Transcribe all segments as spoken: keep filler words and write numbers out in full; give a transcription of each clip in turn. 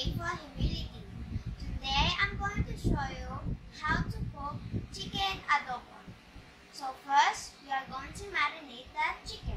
day for humility. Today I'm going to show you how to cook chicken adobo. So first we are going to marinate that chicken.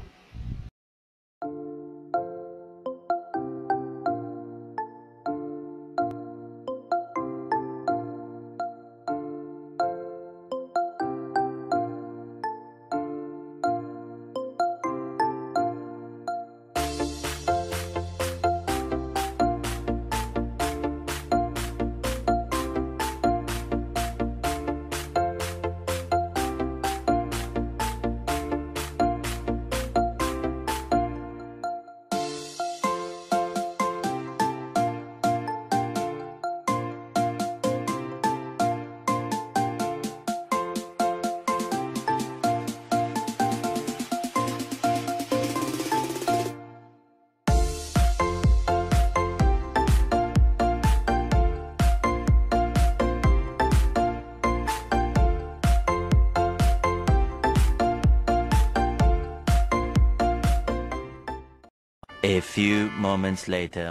A few moments later.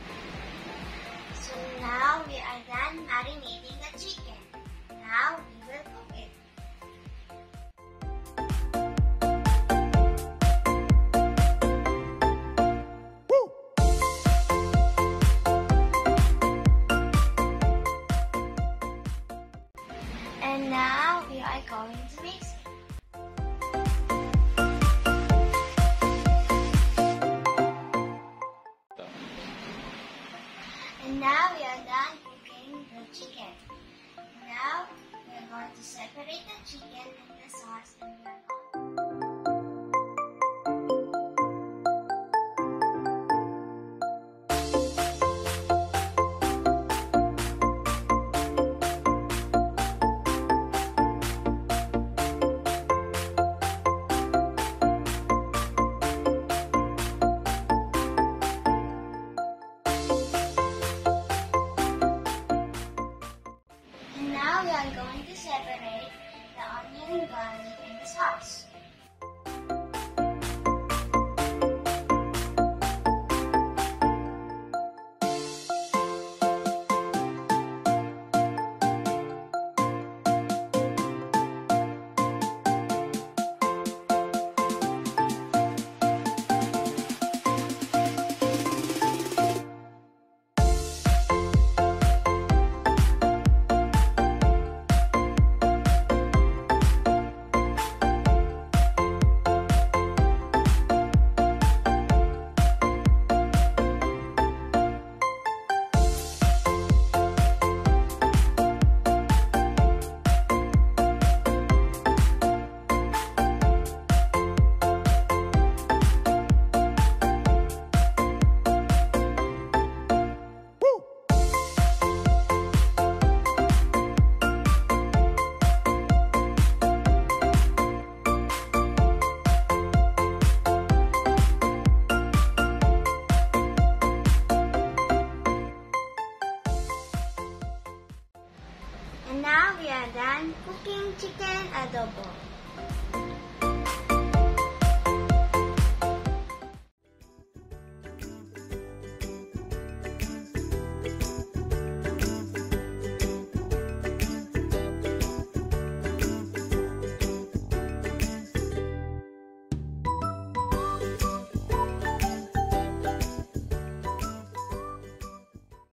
So now we are done marinating the chicken. Now we will cook it. Woo! And now we are going to mix it. And now we are done cooking the chicken. Now we are going to separate the chicken and the sauce and we are Now we are going to separate the onion and garlic in the sauce. And now we are done cooking chicken adobo.